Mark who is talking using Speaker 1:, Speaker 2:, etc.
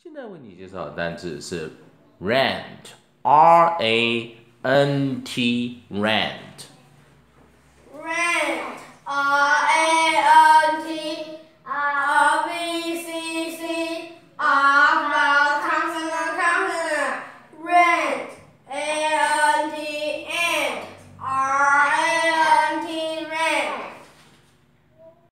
Speaker 1: 现在为你介绍的单字是 rant，R A N T，rant。